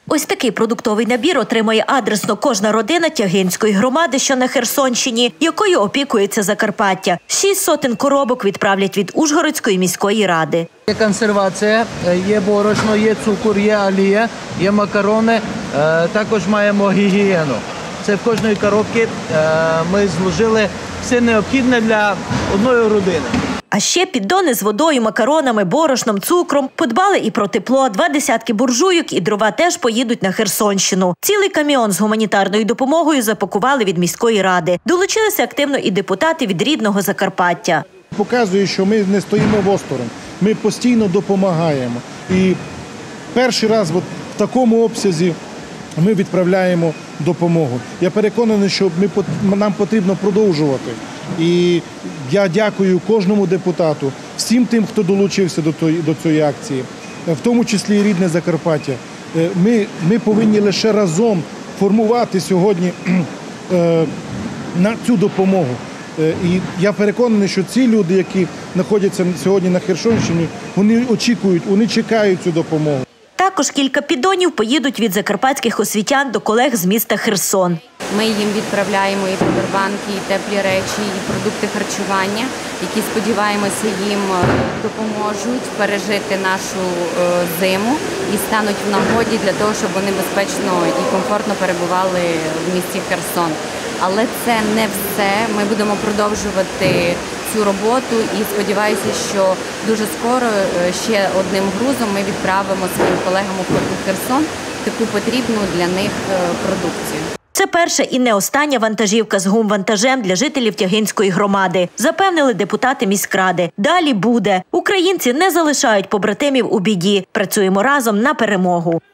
Ось такий продуктовий набір отримає адресно кожна родина Тягинської громади, що на Херсонщині, якою опікується Закарпаття. 600 коробок відправлять від Ужгородської міської ради. Є консервація, є борошно, є цукор, є олія, є макарони, також маємо гігієну. Це в кожної коробки ми зложили все необхідне для одної родини. А ще піддони з водою, макаронами, борошном, цукром. Подбали і про тепло. 20 буржуйок і дрова теж поїдуть на Херсонщину. Цілий каміон з гуманітарною допомогою запакували від міської ради. Долучилися активно і депутати від рідного Закарпаття. Показує, що ми не стоїмо осторонь. Ми постійно допомагаємо. І перший раз в такому обсязі ми відправляємо допомогу. Я переконаний, що нам потрібно продовжувати. І я дякую кожному депутату, всім тим, хто долучився до цієї акції, в тому числі і рідне Закарпаття. Ми повинні лише разом формувати сьогодні на цю допомогу. І я переконаний, що ці люди, які знаходяться сьогодні на Херсонщині, вони очікують, вони чекають цю допомогу. Також кілька піддонів поїдуть від закарпатських освітян до колег з міста Херсон. Ми їм відправляємо і павербанки, і теплі речі, і продукти харчування, які, сподіваємося, їм допоможуть пережити нашу зиму і стануть в нагоді для того, щоб вони безпечно і комфортно перебували в місті Херсон. Але це не все. Ми будемо продовжувати цю роботу і сподіваюся, що дуже скоро ще одним грузом ми відправимо своїм колегам у Херсон таку потрібну для них продукцію. Це перша і не остання вантажівка з гумвантажем для жителів Тягинської громади, запевнили депутати міськради. Далі буде. Українці не залишають побратимів у біді. Працюємо разом на перемогу.